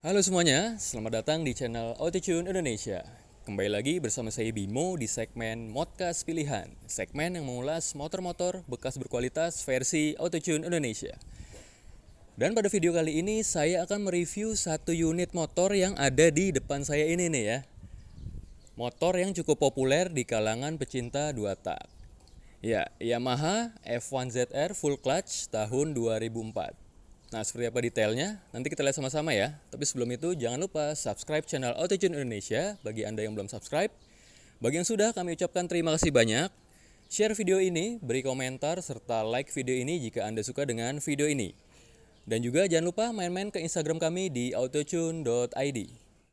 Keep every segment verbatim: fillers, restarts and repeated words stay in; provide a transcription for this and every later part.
Halo semuanya, selamat datang di channel Autotune Indonesia. Kembali lagi bersama saya Bimo di segmen Modcast Pilihan, segmen yang mengulas motor-motor bekas berkualitas versi Autotune Indonesia. Dan pada video kali ini saya akan mereview satu unit motor yang ada di depan saya ini nih ya. Motor yang cukup populer di kalangan pecinta dua tak. Ya, Yamaha F satu Z R Full Clutch tahun dua ribu empat. Nah, seperti apa detailnya? Nanti kita lihat sama-sama ya. Tapi sebelum itu, jangan lupa subscribe channel Autotune Indonesia bagi Anda yang belum subscribe. Bagi yang sudah, kami ucapkan terima kasih banyak. Share video ini, beri komentar, serta like video ini jika Anda suka dengan video ini. Dan juga jangan lupa main-main ke Instagram kami di autotune dot i d.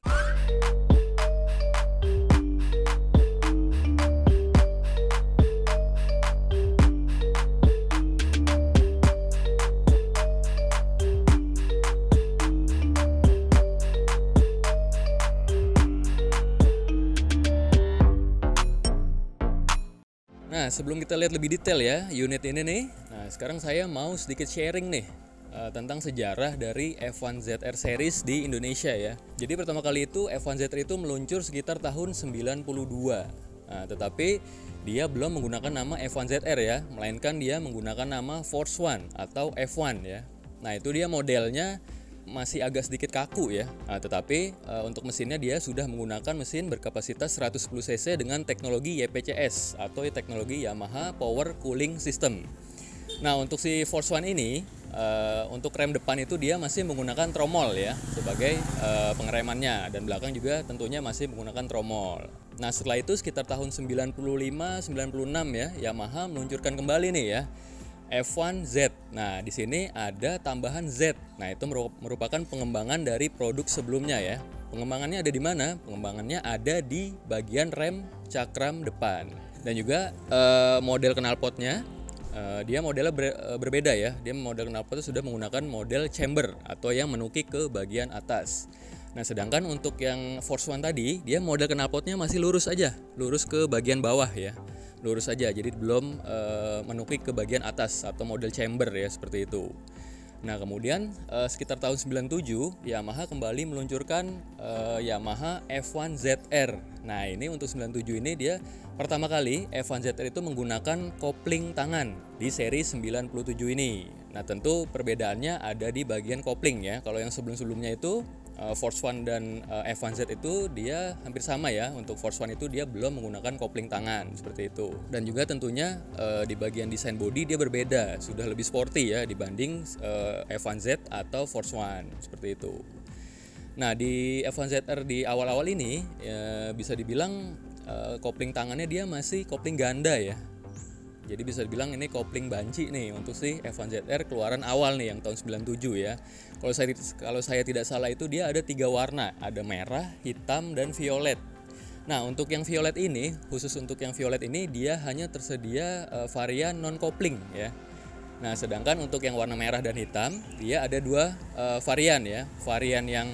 Nah, sebelum kita lihat lebih detail ya unit ini nih. Nah, sekarang saya mau sedikit sharing nih uh, tentang sejarah dari F satu Z R series di Indonesia ya. Jadi pertama kali itu F satu Z R itu meluncur sekitar tahun sembilan puluh dua. Nah, tetapi dia belum menggunakan nama F satu Z R ya, melainkan dia menggunakan nama Force One atau F satu ya. Nah, itu dia modelnya masih agak sedikit kaku ya, nah, tetapi e, untuk mesinnya dia sudah menggunakan mesin berkapasitas seratus sepuluh cc dengan teknologi Y P C S atau teknologi Yamaha Power Cooling System. Nah, untuk si Force One ini e, untuk rem depan itu dia masih menggunakan tromol ya sebagai e, pengeremannya, dan belakang juga tentunya masih menggunakan tromol. Nah, setelah itu sekitar tahun sembilan puluh lima sembilan puluh enam ya, Yamaha meluncurkan kembali nih ya F satu Z. Nah, di sini ada tambahan Z. Nah, itu merupakan pengembangan dari produk sebelumnya ya. Pengembangannya ada di mana? Pengembangannya ada di bagian rem cakram depan. Dan juga eh, model knalpotnya eh, dia modelnya ber, eh, berbeda ya. Dia model knalpotnya sudah menggunakan model chamber atau yang menukik ke bagian atas. Nah, sedangkan untuk yang Force One tadi, dia model knalpotnya masih lurus aja, lurus ke bagian bawah ya. Lurus saja, jadi belum e, menukik ke bagian atas atau model chamber ya, seperti itu. Nah, kemudian e, sekitar tahun sembilan puluh tujuh Yamaha kembali meluncurkan e, Yamaha F satu Z R. Nah, ini untuk sembilan puluh tujuh ini dia pertama kali F satu Z R itu menggunakan kopling tangan di seri sembilan puluh tujuh ini. Nah, tentu perbedaannya ada di bagian kopling ya. Kalau yang sebelum-sebelumnya itu Uh, Force One dan uh, F satu Z itu dia hampir sama ya. Untuk Force One itu dia belum menggunakan kopling tangan seperti itu. Dan juga tentunya uh, di bagian desain bodi dia berbeda, sudah lebih sporty ya dibanding uh, F satu Z atau Force One seperti itu. Nah, di F satu Z R di awal-awal ini ya, bisa dibilang uh, kopling tangannya dia masih kopling ganda ya. Jadi bisa dibilang ini kopling banci nih untuk si F satu Z R keluaran awal nih yang tahun sembilan puluh tujuh ya. Kalau saya kalau saya tidak salah itu dia ada tiga warna, ada merah, hitam, dan violet. Nah, untuk yang violet ini, khusus untuk yang violet ini dia hanya tersedia uh, varian non kopling ya. Nah, sedangkan untuk yang warna merah dan hitam dia ada dua uh, varian ya, varian yang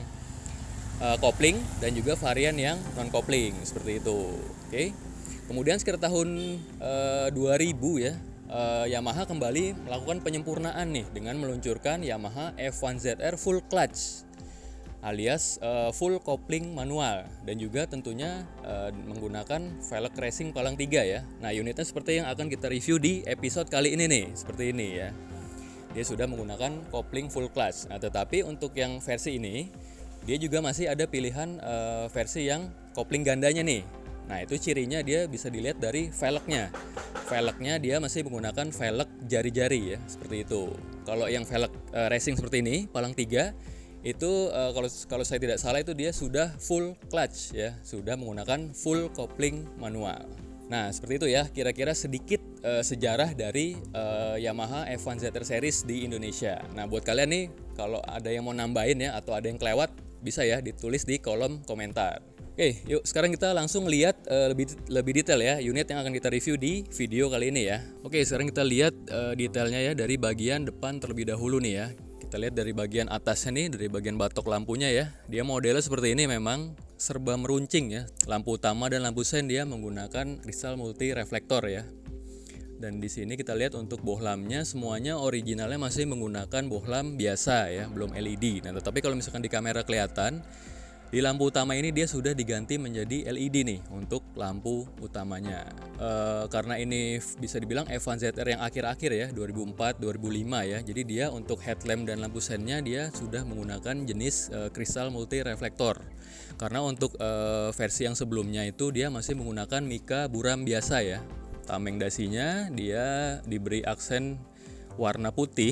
uh, kopling dan juga varian yang non kopling seperti itu. Oke. Okay? Kemudian sekitar tahun e, dua ribu ya, e, Yamaha kembali melakukan penyempurnaan nih dengan meluncurkan Yamaha F satu Z R Full Clutch alias e, full kopling manual, dan juga tentunya e, menggunakan velg racing palang tiga ya. Nah, unitnya seperti yang akan kita review di episode kali ini nih, seperti ini ya. Dia sudah menggunakan kopling full clutch. Nah, tetapi untuk yang versi ini dia juga masih ada pilihan e, versi yang kopling gandanya nih. Nah, itu cirinya dia bisa dilihat dari velgnya. Velgnya dia masih menggunakan velg jari-jari ya, seperti itu. Kalau yang velg e, racing seperti ini, palang tiga, itu e, kalau kalau saya tidak salah itu dia sudah full clutch ya, sudah menggunakan full kopling manual. Nah, seperti itu ya, kira-kira sedikit e, sejarah dari e, Yamaha F satu Z R series di Indonesia. Nah, buat kalian nih, kalau ada yang mau nambahin ya, atau ada yang kelewat, bisa ya ditulis di kolom komentar. Oke, yuk sekarang kita langsung lihat uh, lebih lebih detail ya unit yang akan kita review di video kali ini ya. Oke, sekarang kita lihat uh, detailnya ya dari bagian depan terlebih dahulu nih ya. Kita lihat dari bagian atasnya nih, dari bagian batok lampunya ya. Dia modelnya seperti ini, memang serba meruncing ya. Lampu utama dan lampu sen dia menggunakan kristal multi reflektor ya. Dan di sini kita lihat untuk bohlamnya semuanya originalnya masih menggunakan bohlam biasa ya, belum L E D. Nah, tetapi kalau misalkan di kamera kelihatan, di lampu utama ini dia sudah diganti menjadi L E D nih untuk lampu utamanya. E, karena ini bisa dibilang F satu Z R yang akhir-akhir ya, dua ribu empat dua ribu lima ya. Jadi dia untuk headlamp dan lampu sennya dia sudah menggunakan jenis e, kristal multi reflektor. Karena untuk e, versi yang sebelumnya itu dia masih menggunakan mika buram biasa ya. Tameng dasinya dia diberi aksen warna putih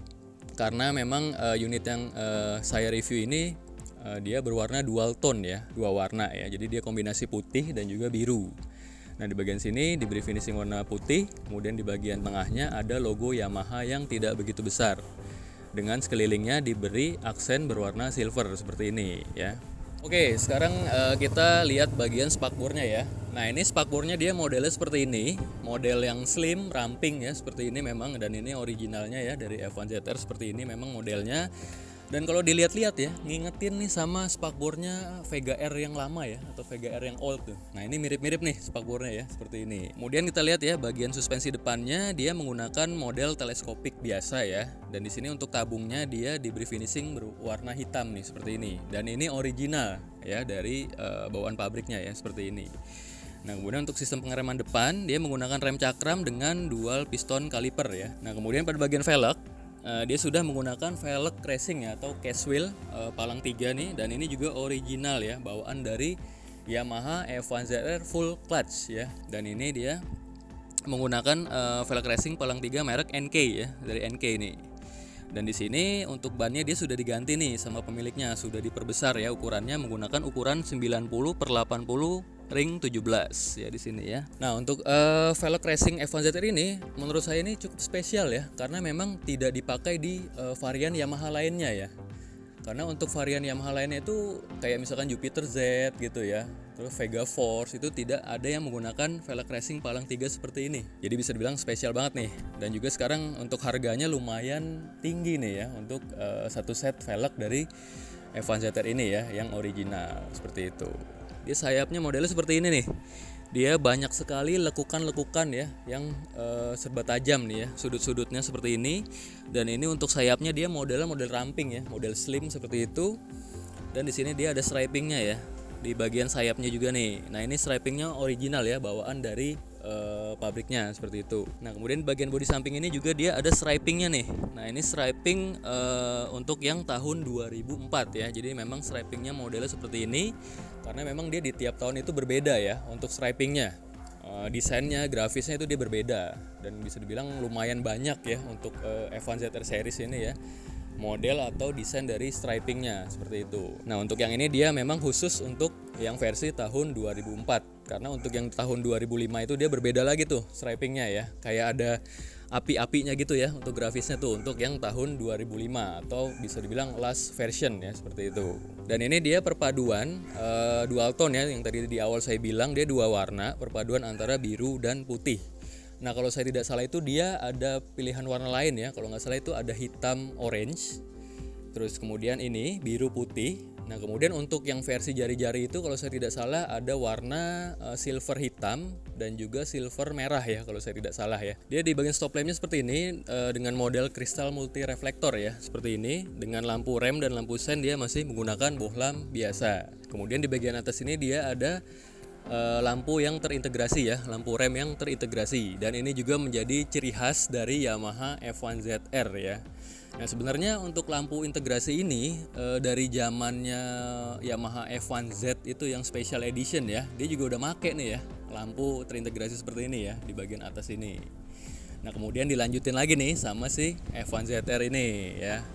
karena memang uh, unit yang uh, saya review ini uh, dia berwarna dual tone ya, dua warna ya. Jadi dia kombinasi putih dan juga biru. Nah, di bagian sini diberi finishing warna putih, kemudian di bagian tengahnya ada logo Yamaha yang tidak begitu besar. Dengan sekelilingnya diberi aksen berwarna silver seperti ini ya. Oke, sekarang uh, kita lihat bagian spakbornya ya. Nah, ini spakbornya dia modelnya seperti ini, model yang slim, ramping ya, seperti ini memang, dan ini originalnya ya dari F satu Z R seperti ini memang modelnya. Dan kalau dilihat-lihat ya, ngingetin nih sama spakbornya Vega R yang lama ya, atau Vega R yang old tuh. Nah, ini mirip-mirip nih spakbornya ya, seperti ini. Kemudian kita lihat ya, bagian suspensi depannya dia menggunakan model teleskopik biasa ya. Dan di sini untuk tabungnya dia diberi finishing berwarna hitam nih, seperti ini. Dan ini original ya dari uh, bawaan pabriknya ya, seperti ini. Nah, kemudian untuk sistem pengereman depan dia menggunakan rem cakram dengan dual piston kaliper ya. Nah, kemudian pada bagian velg Uh, dia sudah menggunakan velg racing ya, atau case wheel uh, palang tiga nih, dan ini juga original ya, bawaan dari Yamaha F satu Z R full clutch ya. Dan ini dia menggunakan uh, velg racing palang tiga merek N K ya, dari N K nih. Dan di sini untuk bannya dia sudah diganti nih sama pemiliknya, sudah diperbesar ya ukurannya menggunakan ukuran sembilan puluh per delapan puluh ring tujuh belas ya di sini ya. Nah, untuk uh, velg racing F satu Z R ini menurut saya ini cukup spesial ya, karena memang tidak dipakai di uh, varian Yamaha lainnya ya. Karena untuk varian Yamaha lainnya itu kayak misalkan Jupiter Z gitu ya, terus Vega Force itu tidak ada yang menggunakan velg racing palang tiga seperti ini. Jadi bisa dibilang spesial banget nih. Dan juga sekarang untuk harganya lumayan tinggi nih ya untuk uh, satu set velg dari F satu Z R ini ya, yang original seperti itu. Dia sayapnya modelnya seperti ini nih. Dia banyak sekali lekukan-lekukan ya, yang uh, serba tajam nih ya, sudut-sudutnya seperti ini. Dan ini untuk sayapnya dia modelnya model ramping ya, model slim seperti itu. Dan di sini dia ada stripingnya ya, di bagian sayapnya juga nih. Nah, ini stripingnya original ya, bawaan dari uh, pabriknya seperti itu. Nah, kemudian bagian bodi samping ini juga dia ada stripingnya nih. Nah, ini striping uh, untuk yang tahun dua ribu empat ya. Jadi memang stripingnya modelnya seperti ini, karena memang dia di tiap tahun itu berbeda ya untuk stripingnya. Uh, desainnya, grafisnya itu dia berbeda, dan bisa dibilang lumayan banyak ya untuk uh, F satu Z R series ini ya, model atau desain dari stripingnya seperti itu. Nah, untuk yang ini dia memang khusus untuk yang versi tahun dua ribu empat, karena untuk yang tahun dua ribu lima itu dia berbeda lagi tuh stripingnya ya, kayak ada api-apinya gitu ya untuk grafisnya tuh untuk yang tahun dua ribu lima, atau bisa dibilang last version ya, seperti itu. Dan ini dia perpaduan uh, dual tone ya, yang tadi di awal saya bilang dia dua warna, perpaduan antara biru dan putih. Nah, kalau saya tidak salah itu dia ada pilihan warna lain ya. Kalau nggak salah itu ada hitam orange, terus kemudian ini biru putih. Nah, kemudian untuk yang versi jari-jari itu kalau saya tidak salah ada warna uh, silver hitam dan juga silver merah ya, kalau saya tidak salah ya. Dia di bagian stop lampnya seperti ini uh, dengan model kristal multi reflektor ya, seperti ini. Dengan lampu rem dan lampu sen dia masih menggunakan bohlam biasa. Kemudian di bagian atas ini dia ada Uh, lampu yang terintegrasi ya, lampu rem yang terintegrasi, dan ini juga menjadi ciri khas dari Yamaha F satu Z R ya. Nah, sebenarnya untuk lampu integrasi ini uh, dari zamannya Yamaha F satu Z itu yang special edition ya, dia juga udah make nih ya lampu terintegrasi seperti ini ya di bagian atas ini. Nah, kemudian dilanjutin lagi nih sama si F satu Z R ini ya,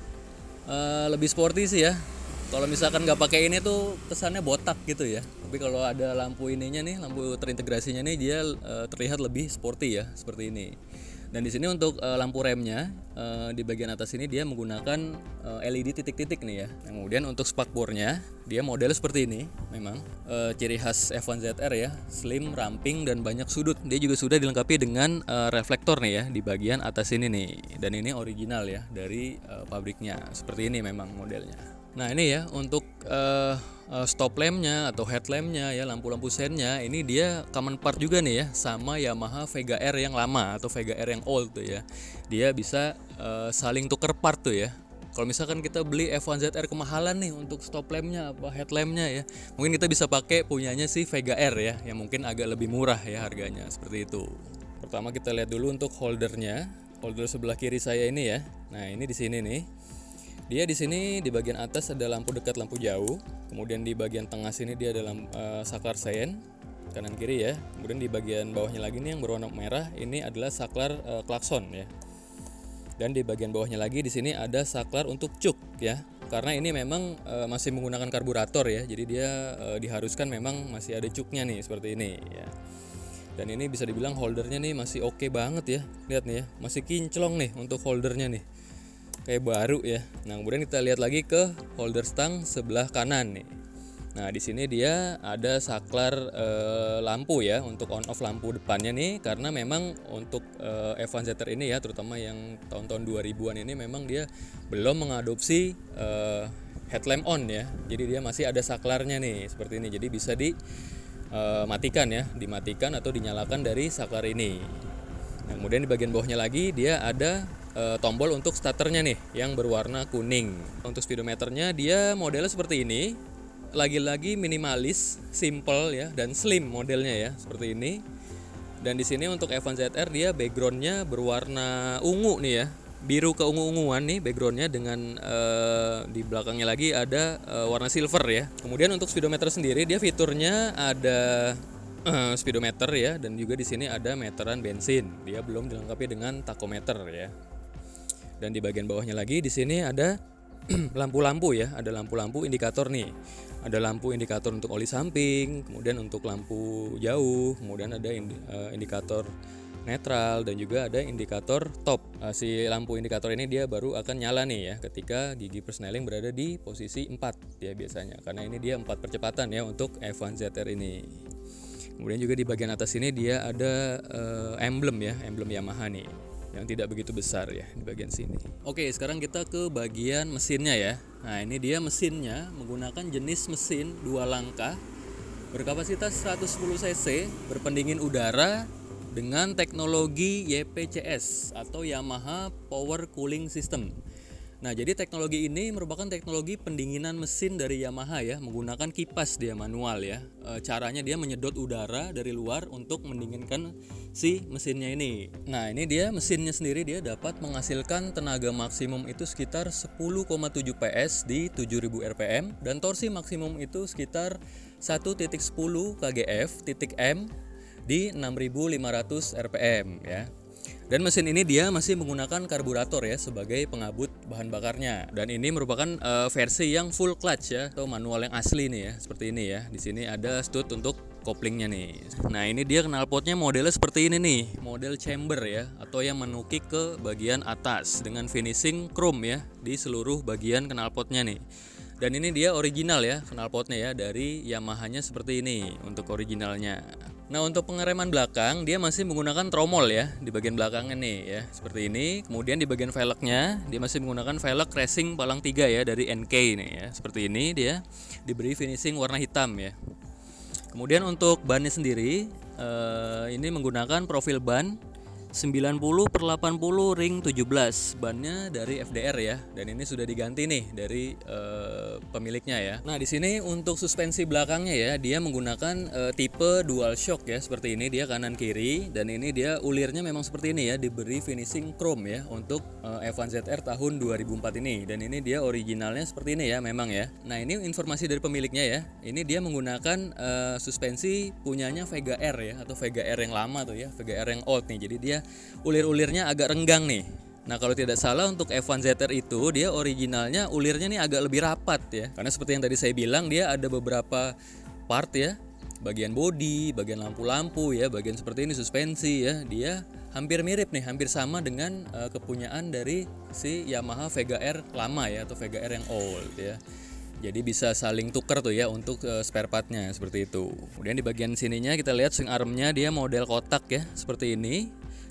uh, lebih sporty sih ya. Kalau misalkan nggak pakai ini tuh kesannya botak gitu ya. Tapi kalau ada lampu ininya nih, lampu terintegrasinya nih, dia uh, terlihat lebih sporty ya, seperti ini. Dan di sini untuk uh, lampu remnya uh, di bagian atas ini dia menggunakan uh, L E D titik-titik nih ya. Kemudian untuk spakbornya dia model seperti ini, memang uh, ciri khas F satu Z R ya, slim, ramping, dan banyak sudut. Dia juga sudah dilengkapi dengan uh, reflektor nih ya di bagian atas ini nih. Dan ini original ya dari uh, pabriknya. Seperti ini memang modelnya. Nah ini ya untuk uh, uh, stop lampnya atau headlampnya ya, lampu-lampu sennya ini dia common part juga nih ya sama Yamaha Vega R yang lama atau Vega R yang old tuh ya. Dia bisa uh, saling tuker part tuh ya. Kalau misalkan kita beli F satu Z R kemahalan nih untuk stop lampnya apa headlampnya ya, mungkin kita bisa pakai punyanya si Vega R ya, yang mungkin agak lebih murah ya harganya, seperti itu. Pertama kita lihat dulu untuk holdernya, holder sebelah kiri saya ini ya. Nah ini di sini nih, dia di sini di bagian atas ada lampu dekat, lampu jauh. Kemudian di bagian tengah sini dia ada lampu, uh, saklar sein kanan kiri ya. Kemudian di bagian bawahnya lagi nih yang berwarna merah ini adalah saklar uh, klakson ya. Dan di bagian bawahnya lagi di sini ada saklar untuk cuk ya. Karena ini memang e, masih menggunakan karburator ya. Jadi dia e, diharuskan memang masih ada cuknya nih seperti ini ya. Dan ini bisa dibilang holdernya nih masih oke banget ya. Lihat nih ya, masih kinclong nih untuk holdernya nih. Kayak baru ya. Nah, kemudian kita lihat lagi ke holder stang sebelah kanan nih. Nah, di sini dia ada saklar e, lampu ya untuk on off lampu depannya nih, karena memang untuk e, F satu Z R ini ya, terutama yang tahun-tahun dua ribuan ini memang dia belum mengadopsi e, headlamp on ya. Jadi dia masih ada saklarnya nih seperti ini. Jadi bisa dimatikan ya, dimatikan atau dinyalakan dari saklar ini. Nah, kemudian di bagian bawahnya lagi dia ada e, tombol untuk starternya nih yang berwarna kuning. Untuk speedometernya dia modelnya seperti ini. Lagi-lagi minimalis, simple ya, dan slim modelnya ya, seperti ini. Dan di sini untuk F satu Z R dia backgroundnya berwarna ungu nih ya, biru keungu-unguan nih backgroundnya, dengan uh, di belakangnya lagi ada uh, warna silver ya. Kemudian untuk speedometer sendiri dia fiturnya ada uh, speedometer ya, dan juga di sini ada meteran bensin. Dia belum dilengkapi dengan tachometer ya. Dan di bagian bawahnya lagi di sini ada lampu-lampu ya, ada lampu-lampu indikator nih. Ada lampu indikator untuk oli samping, kemudian untuk lampu jauh, kemudian ada indikator netral, dan juga ada indikator top. Si lampu indikator ini dia baru akan nyala nih ya ketika gigi persneling berada di posisi empat ya biasanya, karena ini dia empat percepatan ya untuk F satu Z R ini. Kemudian juga di bagian atas ini dia ada uh, emblem ya, emblem Yamaha nih, yang tidak begitu besar ya di bagian sini. Oke, sekarang kita ke bagian mesinnya ya. Nah, ini dia mesinnya menggunakan jenis mesin dua langkah berkapasitas seratus sepuluh cc, berpendingin udara dengan teknologi Y P C S atau Yamaha Power Cooling System. Nah, jadi teknologi ini merupakan teknologi pendinginan mesin dari Yamaha ya, menggunakan kipas dia manual ya. E, caranya dia menyedot udara dari luar untuk mendinginkan si mesinnya ini. Nah, ini dia mesinnya sendiri, dia dapat menghasilkan tenaga maksimum itu sekitar sepuluh koma tujuh P S di tujuh ribu R P M, dan torsi maksimum itu sekitar satu titik sepuluh kgf.m di enam ribu lima ratus R P M ya. Dan mesin ini dia masih menggunakan karburator ya sebagai pengabut bahan bakarnya. Dan ini merupakan uh, versi yang full clutch ya, atau manual yang asli nih ya, seperti ini ya. Di sini ada stud untuk koplingnya nih. Nah, ini dia knalpotnya modelnya seperti ini nih, model chamber ya, atau yang menukik ke bagian atas dengan finishing chrome ya di seluruh bagian knalpotnya nih. Dan ini dia original ya knalpotnya ya, dari Yamaha-nya seperti ini untuk originalnya. Nah, untuk pengereman belakang dia masih menggunakan tromol ya di bagian belakangnya nih ya, seperti ini. Kemudian di bagian velgnya dia masih menggunakan velg racing palang tiga ya dari N K nih ya, seperti ini. Dia diberi finishing warna hitam ya. Kemudian untuk bannya sendiri eh, ini menggunakan profil ban sembilan puluh per delapan puluh ring tujuh belas, bannya dari F D R ya, dan ini sudah diganti nih dari uh, pemiliknya ya. Nah, di sini untuk suspensi belakangnya ya, dia menggunakan uh, tipe dual shock ya, seperti ini dia kanan kiri, dan ini dia ulirnya memang seperti ini ya, diberi finishing chrome ya untuk uh, F satu Z R tahun dua ribu empat ini, dan ini dia originalnya seperti ini ya memang ya. Nah, ini informasi dari pemiliknya ya. Ini dia menggunakan uh, suspensi punyanya Vega R ya, atau Vega R yang lama tuh ya, Vega R yang old nih. Jadi dia ulir-ulirnya agak renggang nih. Nah, kalau tidak salah untuk F satu Z R itu dia originalnya ulirnya nih agak lebih rapat ya. Karena seperti yang tadi saya bilang, dia ada beberapa part ya, bagian bodi, bagian lampu-lampu ya, bagian seperti ini suspensi ya. Dia hampir mirip nih, hampir sama dengan uh, kepunyaan dari si Yamaha Vega R lama ya, atau Vega R yang old ya. Jadi bisa saling tukar tuh ya untuk uh, spare partnya seperti itu. Kemudian di bagian sininya kita lihat swing armnya dia model kotak ya, seperti ini.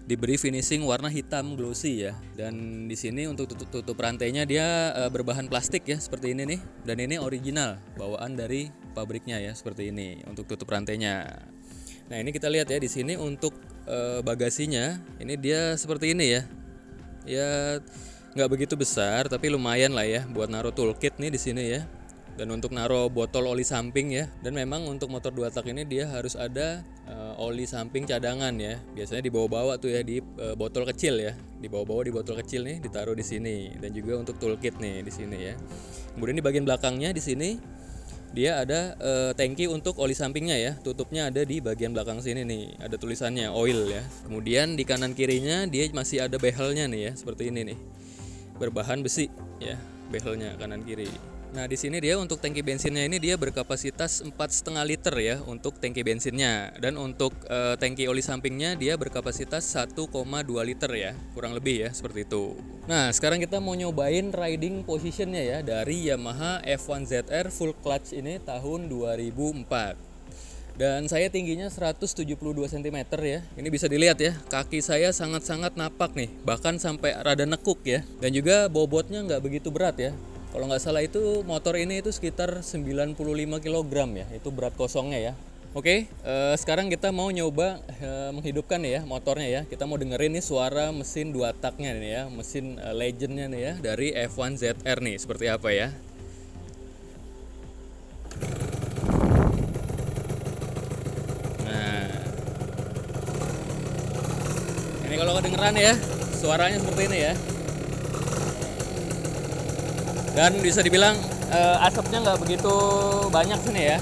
diberi finishing warna hitam glossy ya. Dan di sini untuk tutup, tutup rantainya dia uh, berbahan plastik ya, seperti ini nih. Dan ini original, bawaan dari pabriknya ya, seperti ini untuk tutup rantainya. Nah, ini kita lihat ya di sini untuk uh, bagasinya, ini dia seperti ini ya. Ya nggak begitu besar, tapi lumayan lah ya buat naruh toolkit nih di sini ya. Dan untuk naruh botol oli samping ya. Dan memang untuk motor dua tak ini dia harus ada uh, oli samping cadangan ya. Biasanya dibawa-bawa tuh ya di uh, botol kecil ya. Dibawa-bawa di botol kecil nih, ditaruh di sini. Dan juga untuk toolkit nih di sini ya. Kemudian di bagian belakangnya di sini dia ada uh, tangki untuk oli sampingnya ya. Tutupnya ada di bagian belakang sini nih. Ada tulisannya oil ya. Kemudian di kanan kirinya dia masih ada behelnya nih ya, seperti ini nih. Berbahan besi ya, behelnya kanan kiri. Nah, di sini dia untuk tangki bensinnya ini dia berkapasitas empat koma lima liter ya untuk tangki bensinnya, dan untuk e, tangki oli sampingnya dia berkapasitas satu koma dua liter ya, kurang lebih ya seperti itu. Nah, sekarang kita mau nyobain riding positionnya ya dari Yamaha F satu Z R full clutch ini tahun dua ribu empat. Dan saya tingginya seratus tujuh puluh dua sentimeter ya. Ini bisa dilihat ya, kaki saya sangat-sangat napak nih, bahkan sampai rada nekuk ya. Dan juga bobotnya nggak begitu berat ya. Kalau nggak salah itu motor ini itu sekitar sembilan puluh lima kilogram ya, itu berat kosongnya ya. Oke, eh, sekarang kita mau nyoba eh, menghidupkan nih ya motornya ya. Kita mau dengerin nih suara mesin dua taknya nih ya, mesin eh, legendnya nih ya dari F satu Z R nih, seperti apa ya. Nah, ini kalau kedengeran ya, suaranya seperti ini ya. Dan bisa dibilang uh, asapnya nggak begitu banyak sini ya.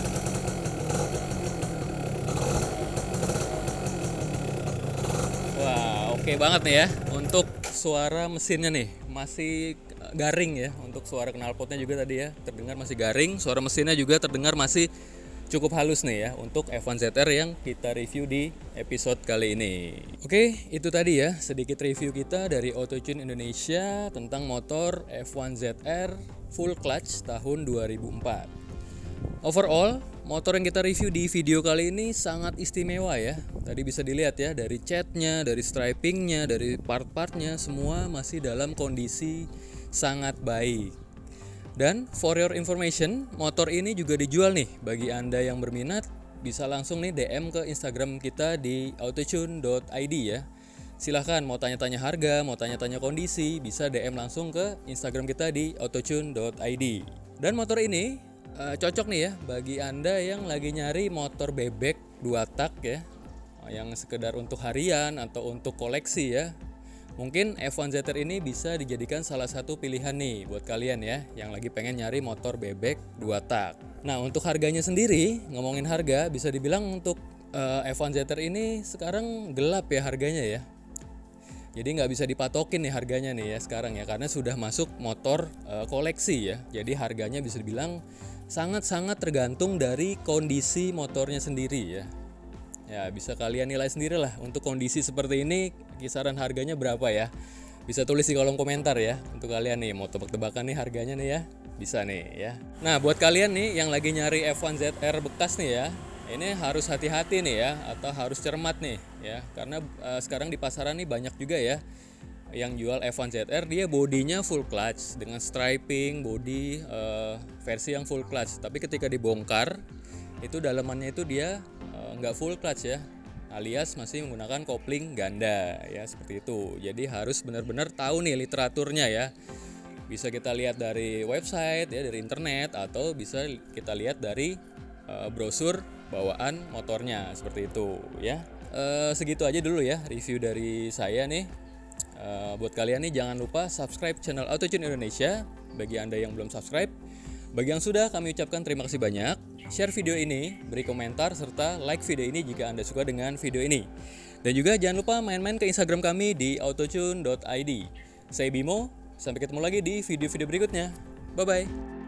Wah, oke okay banget nih ya. Untuk suara mesinnya nih masih garing ya. Untuk suara knalpotnya juga tadi ya terdengar masih garing. Suara mesinnya juga terdengar masih cukup halus nih ya untuk F satu Z R yang kita review di episode kali ini. Oke, itu tadi ya sedikit review kita dari Autotune Indonesia tentang motor F satu Z R full clutch tahun dua ribu empat. Overall, motor yang kita review di video kali ini sangat istimewa ya. Tadi bisa dilihat ya dari catnya, dari stripingnya, dari part-partnya semua masih dalam kondisi sangat baik. Dan for your information, motor ini juga dijual nih. Bagi Anda yang berminat, bisa langsung nih D M ke Instagram kita di autotune dot i d ya. Silahkan mau tanya-tanya harga, mau tanya-tanya kondisi, bisa D M langsung ke Instagram kita di autotune dot i d. Dan motor ini uh, cocok nih ya bagi Anda yang lagi nyari motor bebek dua tak ya, yang sekedar untuk harian atau untuk koleksi ya. Mungkin F satu Z R ini bisa dijadikan salah satu pilihan nih buat kalian ya yang lagi pengen nyari motor bebek dua tak. Nah, untuk harganya sendiri, ngomongin harga, bisa dibilang untuk uh, F satu Z R ini sekarang gelap ya harganya ya. Jadi nggak bisa dipatokin nih harganya nih ya sekarang ya, karena sudah masuk motor uh, koleksi ya. Jadi harganya bisa dibilang sangat-sangat tergantung dari kondisi motornya sendiri ya. Ya, bisa kalian nilai sendiri lah untuk kondisi seperti ini kisaran harganya berapa ya. Bisa tulis di kolom komentar ya untuk kalian nih mau tebak-tebakan nih harganya nih ya. Bisa nih ya. Nah, buat kalian nih yang lagi nyari F satu Z R bekas nih ya, ini harus hati-hati nih ya, atau harus cermat nih ya, karena uh, sekarang di pasaran nih banyak juga ya yang jual F satu Z R, dia bodinya full clutch dengan striping body uh, versi yang full clutch, tapi ketika dibongkar itu dalamannya itu dia nggak full clutch ya, alias masih menggunakan kopling ganda ya, seperti itu. Jadi harus benar-benar tahu nih literaturnya ya. Bisa kita lihat dari website ya, dari internet, atau bisa kita lihat dari uh, brosur bawaan motornya, seperti itu ya. Uh, segitu aja dulu ya review dari saya nih. Uh, buat kalian nih jangan lupa subscribe channel Autotune Indonesia bagi Anda yang belum subscribe. Bagi yang sudah, kami ucapkan terima kasih banyak. Share video ini, beri komentar, serta like video ini jika Anda suka dengan video ini. Dan juga jangan lupa main-main ke Instagram kami di autotune dot i d. Saya Bimo, sampai ketemu lagi di video-video berikutnya. Bye-bye.